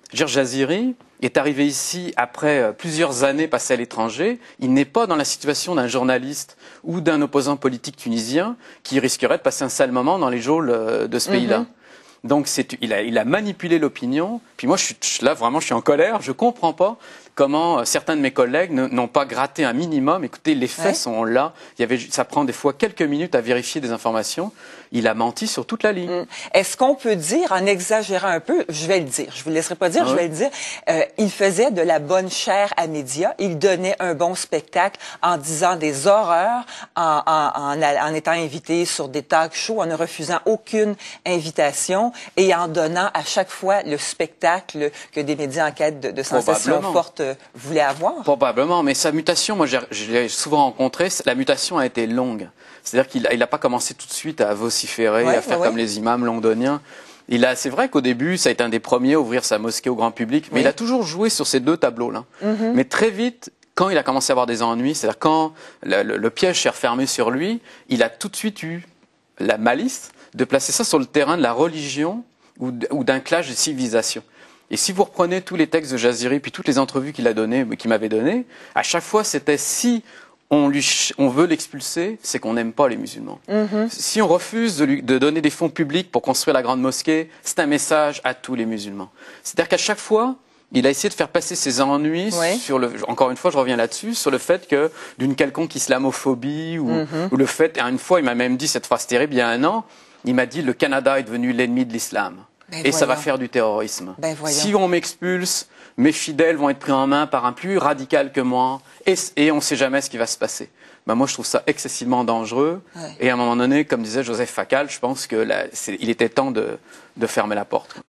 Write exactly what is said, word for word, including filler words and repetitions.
Je veux dire, Jaziri est arrivé ici après plusieurs années passées à l'étranger. Il n'est pas dans la situation d'un journaliste ou d'un opposant politique tunisien qui risquerait de passer un sale moment dans les geôles de ce pays-là. Mm-hmm. Donc il a, il a manipulé l'opinion. Puis moi, je suis, là, vraiment, je suis en colère. Je ne comprends pas comment certains de mes collègues n'ont pas gratté un minimum. Écoutez, les faits ouais. sont là. Il y avait, ça prend des fois quelques minutes à vérifier des informations. Il a menti sur toute la ligne. Mmh. Est-ce qu'on peut dire, en exagérant un peu, je vais le dire, je vous laisserai pas dire, ah je vais ouais. le dire, euh, il faisait de la bonne chair à médias, il donnait un bon spectacle en disant des horreurs, en, en, en, en étant invité sur des talk shows, en ne refusant aucune invitation et en donnant à chaque fois le spectacle que des médias en quête de, de sensations fortes voulaient avoir? Probablement, mais sa mutation, moi je l'ai souvent rencontré, la mutation a été longue. C'est-à-dire qu'il n'a pas commencé tout de suite à vociférer, ouais, à faire ouais. comme les imams londoniens. C'est vrai qu'au début, ça a été un des premiers à ouvrir sa mosquée au grand public, mais oui. il a toujours joué sur ces deux tableaux-là. Mm-hmm. Mais très vite, quand il a commencé à avoir des ennuis, c'est-à-dire quand le, le, le piège s'est refermé sur lui, il a tout de suite eu la malice de placer ça sur le terrain de la religion ou d'un clash de civilisation. Et si vous reprenez tous les textes de Jaziri, puis toutes les entrevues qu'il a données, qu'il m'avait données, à chaque fois, c'était si on, lui, on veut l'expulser, c'est qu'on n'aime pas les musulmans. Mm-hmm. Si on refuse de, lui, de donner des fonds publics pour construire la grande mosquée, c'est un message à tous les musulmans. C'est-à-dire qu'à chaque fois, il a essayé de faire passer ses ennuis oui. sur le, encore une fois, je reviens là-dessus, sur le fait que d'une quelconque islamophobie ou, mm-hmm. ou le fait, une fois, il m'a même dit cette phrase terrible, il y a un an, il m'a dit le Canada est devenu l'ennemi de l'islam. Ben et voyons. Ça va faire du terrorisme. Ben si on m'expulse, mes fidèles vont être pris en main par un plus radical que moi, et, et on ne sait jamais ce qui va se passer. Ben moi, je trouve ça excessivement dangereux. Ouais. Et à un moment donné, comme disait Joseph Facal, je pense qu'il était temps de, de fermer la porte.